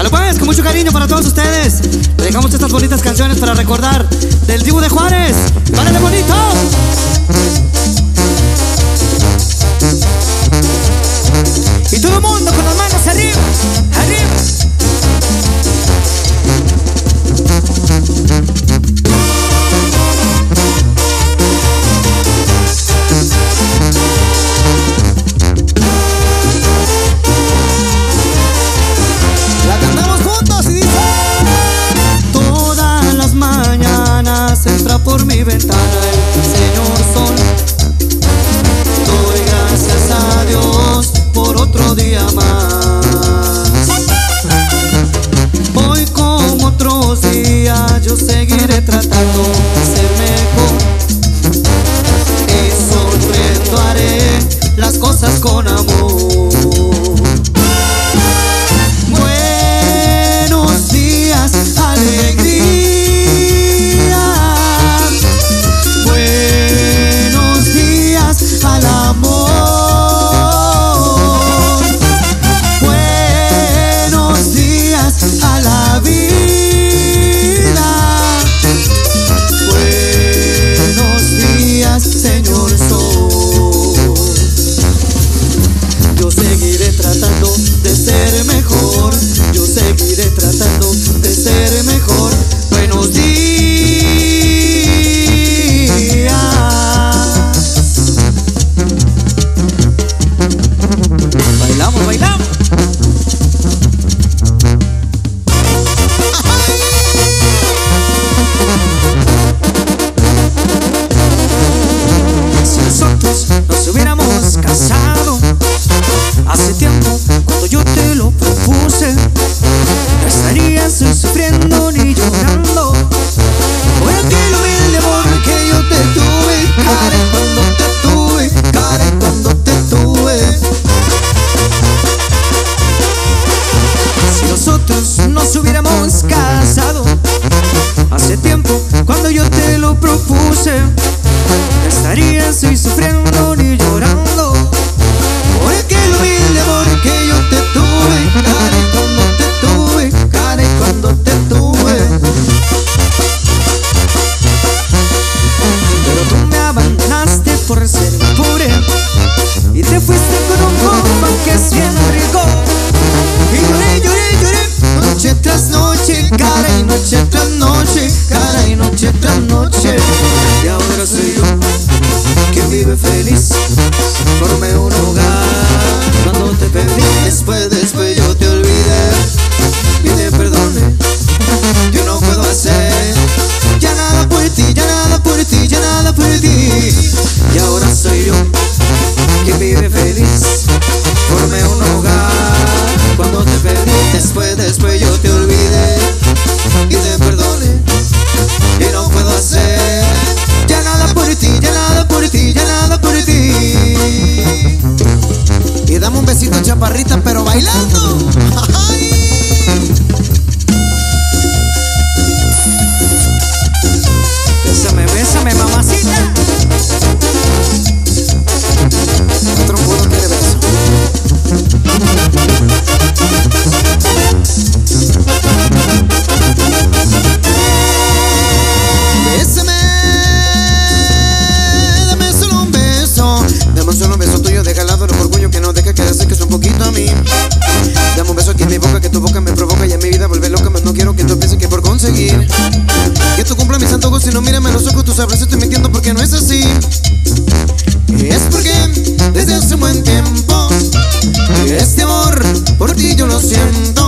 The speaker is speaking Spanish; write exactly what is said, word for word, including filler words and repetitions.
Sale pues, con mucho cariño para todos ustedes. Le dejamos estas bonitas canciones para recordar del Dibu de Juárez. ¡Párale bonito! Y todo el mundo con las manos arriba, arriba. La cantamos juntos y dice: todas las mañanas entra por mi ventana el señor sol. Doy gracias a Dios por otro día más. Hoy como otros días yo seguiré tratando de ser mejor. Y sonriendo haré las cosas con amor. Buenos días, alegría. Buenos días al amor. A la vida. Buenos días, señor sol. Yo seguiré tratando de ser mejor. Yo seguiré tratando de ser mejor. Buenos días. Bailamos, bailamos. Nos hubiéramos casado hace tiempo, cuando yo te lo propuse, no estarías sufriendo ni llorando por aquel humilde amor que yo te tuve. Caray, cuando te tuve, caray, cuando te tuve. Si nosotros nos hubiéramos casado hace tiempo, cuando yo te lo propuse, no estarías hoy sufriendo ni llorando por aquel humilde amor que yo te tuve. Caray, cuando te tuve, caray, cuando te tuve. Pero tú me abandonaste por ser pobre y te fuiste con un compa que es bien rico. Y lloré, lloré, lloré, noche tras noche, caray, noche tras noche, caray, noche tras noche. Y ahora soy yo quien vive feliz, formé un hogar cuando te perdí. Después, después yo te olvidé, pide perdón, yo no puedo hacer ya nada por ti, ya nada por ti, ya nada por ti. Y ahora soy yo quien vive feliz, formé un hogar cuando te perdí. Después, después yo te olvidé, pide perdón, y no puedo hacer ya nada por ti, ya nada por ti, ya nada por ti. Y dame un besito, chaparrita, pero bailando. ¡Ay! Bésame, bésame, mamacita. Otro pudo quiere beso. Bésame, dame solo un beso. Dame solo un beso tuyo, deja al lado el orgullo que no deja que acerques un poquito a mí. Dame un beso aquí en mi boca, que tu boca me provoca y en mi vida vuelve loca. Más no quiero que tú pienses que por conseguir que tú cumpla mis antojos, si no mírame a los ojos, tú sabrás si estoy mintiendo porque no es así. Es porque desde hace un buen tiempo este amor por ti yo lo siento.